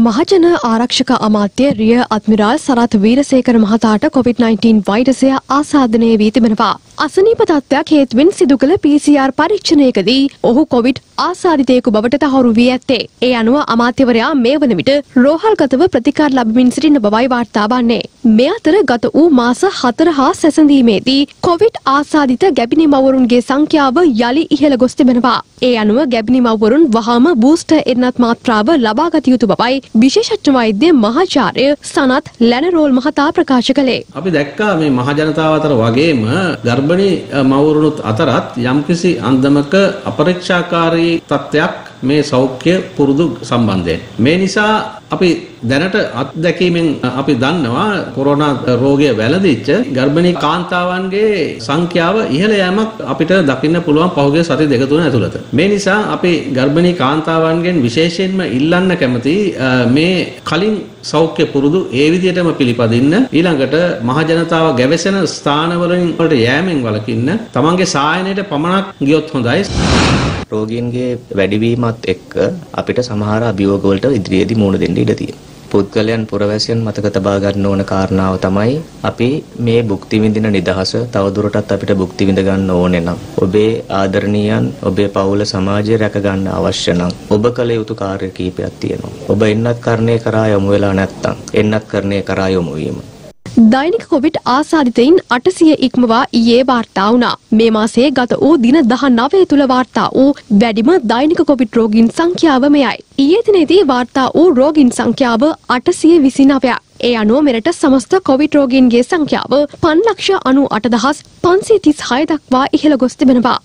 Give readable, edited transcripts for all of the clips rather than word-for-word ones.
මහජන ආරක්ෂක අමාත්‍ය රිය අද්මිරාල් සරත් වීරසේකර මහතාට COVID-19 වෛරසය ආසාදනය වී තිබෙනවා. අසනීප තත්ත්වයක් හේතුවෙන් සිදු කළ PCR පරීක්ෂණයකදී ඔහු COVID ආසාදිතයෙකු බවට තහවුරු වී ඇත්තේ. ඒ අනුව අමාත්‍යවරයා මේ වන විට රෝහල්ගතව ප්‍රතිකාර ලබමින් සිටින බවයි වාර්තා වන්නේ. මේ අතර ගත වූ මාස 4 හා සැසඳීමේදී COVID ආසාදිත ගැබිණි මව්වරුන්ගේ සංඛ්‍යාව යලි ඉහළ ගොස් තිබෙනවා. ඒ අනුව ගැබිණි මව්වරුන් වහාම බූස්ටර් එන්නත් මාත්‍රාව ලබාගත යුතු බවයි විශේෂඥ වෛද්‍ය මහාචාර්ය සනත් ලැනරෝල් මහතා ප්‍රකාශ කළේ. අපි දැක්කා මේ මහ ජනතාව අතර වගේම ගර්භණී මව්වරුනුත් අතරත් යම්කිසි අන්දමක අපරීක්ෂාකාරී තත්ත්වයක් මේ සෞඛ්‍ය පුරුදු සම්බන්ධයෙන්. මේ නිසා අපි දැනට අත්දැකීමෙන් අපි දන්නවා කොරෝනා රෝගය වැළඳිච්ච ගර්භණී කාන්තාවන්ගේ සංඛ්‍යාව ඉහළ යෑමක් අපිට දකින්න පුළුවන් පහුගිය සති දෙක තුන ඇතුළත. මේ නිසා අපි ගර්භණී කාන්තාවන්ගෙන් විශේෂයෙන්ම ඉල්ලන්න කැමති මේ කලින් සෞඛ්‍ය පුරුදු ඒ විදිහටම පිළිපදින්න, ඊළඟට මහ ජනතාව ගැවසෙන ස්ථානවලින් වලට යෑමෙන් වළකින්න, තමන්ගේ සායනයට පමණක් ගියොත් හොඳයි. රෝගීන්ගේ වැඩිවීමත් එක්ක අපිට සමහර අභියෝග වලට ඉදිරියේදී මුහුණ දෙන්න ඉඩ තියෙනවා. පුද්ගලයන් පුරවැසියන් මතක තබා ගන්න ඕන කාරණාව තමයි අපි මේ භුක්ති විඳින නිදහස තවදුරටත් අපිට භුක්ති විඳ ගන්න ඕනේ නම් ඔබේ ආදරණීයන් ඔබේ පවුල සමාජය රැක ගන්න අවශ්‍ය නම් ඔබ කළ යුතු කාර්ය කීපයක් තියෙනවා. ඔබ එන්නත් කරණය කරා යොමු වෙලා නැත්නම් එන්නත් කරණය කරා යොමු වීම. දෛනික කොවිඩ් ආසාදිතයින් 800 ඉක්මවා ඊයේ වාර්තා වුණා. මේ මාසයේ ගත වූ දින 19 තුල වාර්තා වූ වැඩිම දෛනික කොවිඩ් රෝගීන් සංඛ්‍යාව මෙයයි. ඊයේ දිනේදී වාර්තා වූ රෝගීන් සංඛ්‍යාව 829ක්. ඒ අනුව මෙරට සමස්ත කොවිඩ් රෝගීන්ගේ සංඛ්‍යාව 5,98,536 දක්වා ඉහළ ගොස් තිබෙනවා.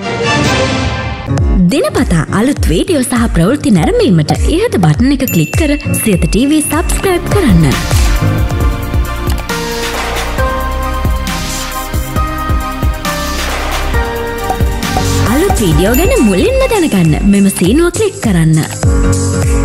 දිනපතා අලුත් වීඩියෝ සහ ප්‍රවෘත්ති නැරඹීමට ඉහත බටන් එක ක්ලික් කර සියත TV subscribe කරන්න. වීඩියෝ ගැන මුලින්ම දැනගන්න මෙම සීනුව ක්ලික් කරන්න.